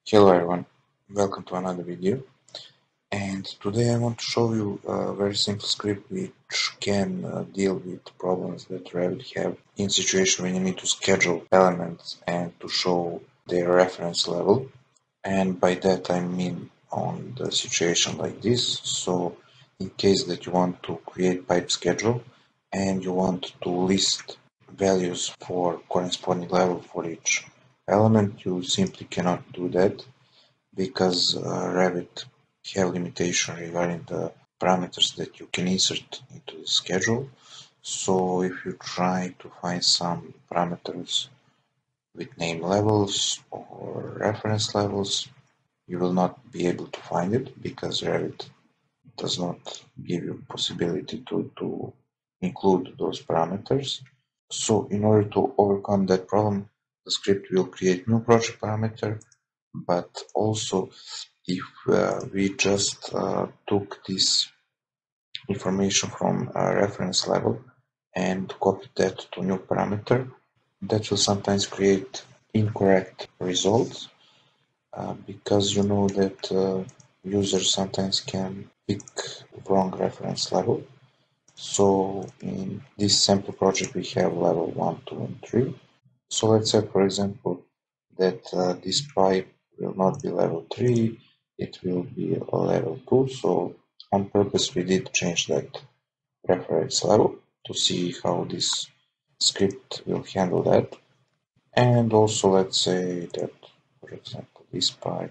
Hello everyone, welcome to another video, and today I want to show you a very simple script which can deal with problems that Revit have in situation when you need to schedule elements and to show their reference level. And by that I mean on the situation like this. So in case that you want to create pipe schedule and you want to list values for corresponding level for each element, you simply cannot do that because Revit have limitation regarding the parameters that you can insert into the schedule. So if you try to find some parameters with name levels or reference levels, you will not be able to find it because Revit does not give you possibility to include those parameters. So in order to overcome that problem, the script will create new project parameter, but also if we just took this information from a reference level and copied that to new parameter, that will sometimes create incorrect results because you know that users sometimes can pick wrong reference level. So in this sample project we have level 1, 2 and 3. So let's say for example that this pipe will not be level 3, it will be a level 2. So on purpose we did change that reference level to see how this script will handle that. And also let's say that for example this pipe,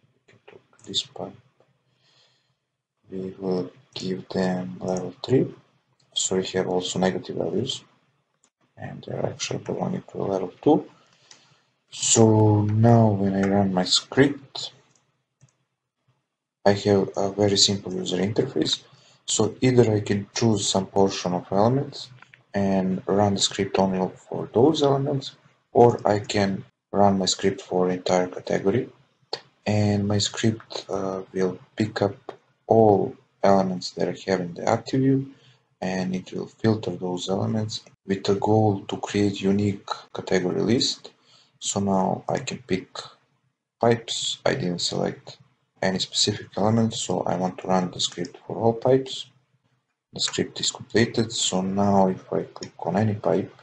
we will give them level 3. So we have also negative values and they're actually belonging to level 2. So now when I run my script, I have a very simple user interface. So either I can choose some portion of elements and run the script only for those elements, or I can run my script for entire category, and my script will pick up all elements that I have in the active view, and it will filter those elements with the goal to create unique category list. So now I can pick pipes. I didn't select any specific element, so I want to run the script for all pipes. The script is completed, so now if I click on any pipe,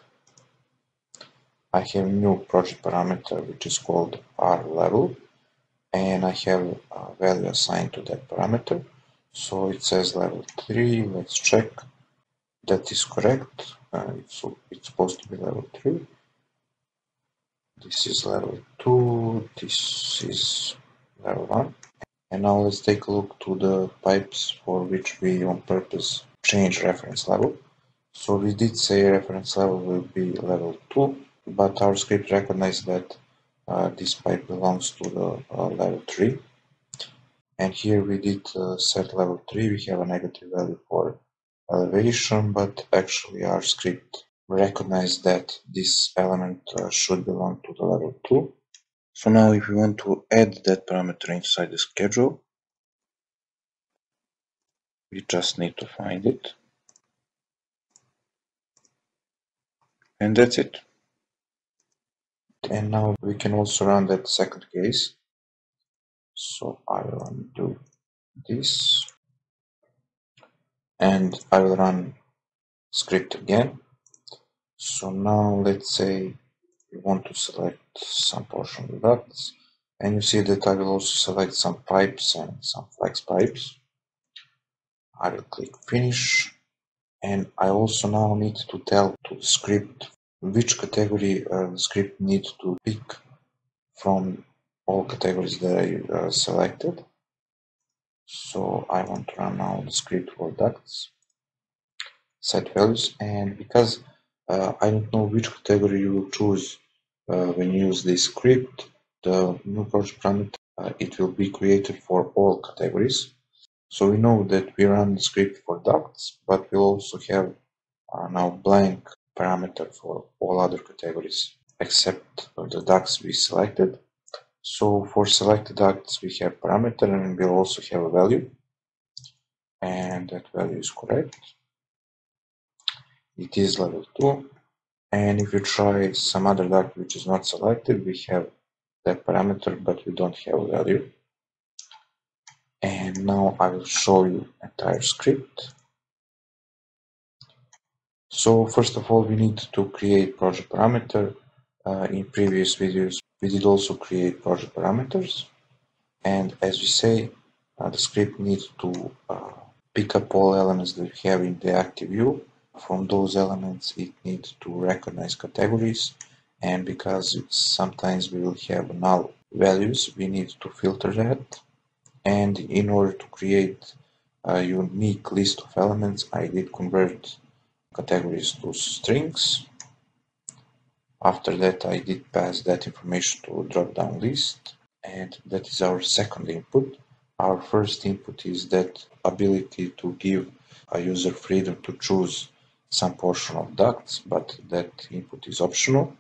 I have a new project parameter which is called rLevel, and I have a value assigned to that parameter. So it says level 3, let's check. That is correct, so it's supposed to be level 3. This is level 2, this is level 1. And now let's take a look to the pipes for which we on purpose change reference level. So we did say reference level will be level 2, but our script recognized that this pipe belongs to the level 3. And here we did set level 3, we have a negative value for elevation, but actually our script recognized that this element should belong to the level 2. So now if we want to add that parameter inside the schedule, we just need to find it. And that's it. And now we can also run that second case. So I will undo this and I will run script again. So now let's say we want to select some portion of ducts, and you see that I will also select some pipes and some flex pipes. I will click finish, and I also now need to tell to the script which category the script needs to pick from all categories that I selected. So I want to run now the script for ducts, set values, and because I don't know which category you will choose when you use this script, the new project parameter it will be created for all categories. So we know that we run the script for ducts, but we'll also have now blank parameter for all other categories except the ducts we selected. So for selected ducts we have parameter and we'll also have a value, and that value is correct. It is level 2, and if you try some other duct which is not selected, we have that parameter, but we don't have a value. And now I will show you entire script. So first of all, we need to create project parameter. In previous videos, we did also create project parameters. And as we say, the script needs to pick up all elements that we have in the active view. From those elements, it needs to recognize categories. And because sometimes we will have null values, we need to filter that. And in order to create a unique list of elements, I did convert categories to strings. After that, I did pass that information to a drop-down list, and that is our second input. Our first input is that ability to give a user freedom to choose some portion of ducts, but that input is optional.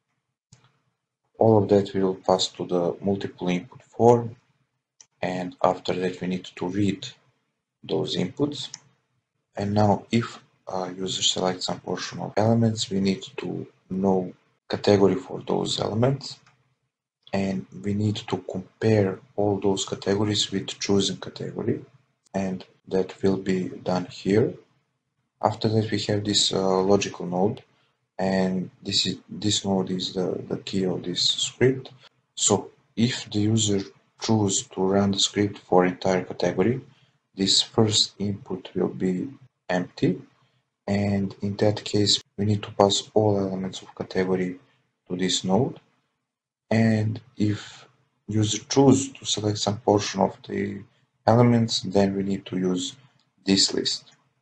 All of that we will pass to the multiple input form, and after that we need to read those inputs. And now if a user selects some portion of elements, we need to know category for those elements, and we need to compare all those categories with chosen category, and that will be done here. After that we have this logical node, and this node is the key of this script. So if the user choose to run the script for entire category, this first input will be empty, and in that case we need to pass all elements of category to this node. And if user choose to select some portion of the elements, then we need to use this list.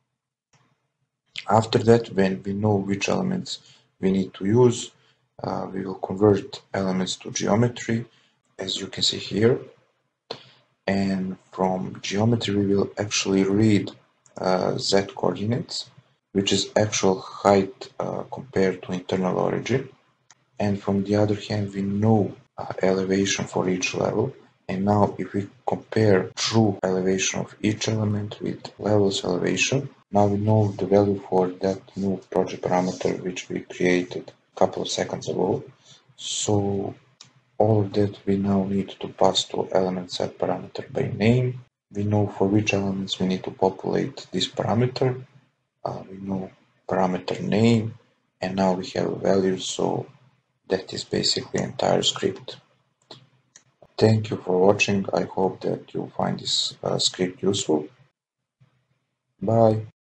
After that, when we know which elements we need to use, we will convert elements to geometry, as you can see here. And from geometry, we will actually read z coordinates, which is actual height compared to internal origin. And from the other hand, we know elevation for each level. And now if we compare true elevation of each element with levels elevation, now we know the value for that new project parameter which we created a couple of seconds ago. So all of that we now need to pass to element set parameter by name. We know for which elements we need to populate this parameter. We know parameter name, and now we have a value, so that is basically the entire script. Thank you for watching. I hope that you find this script useful. Bye.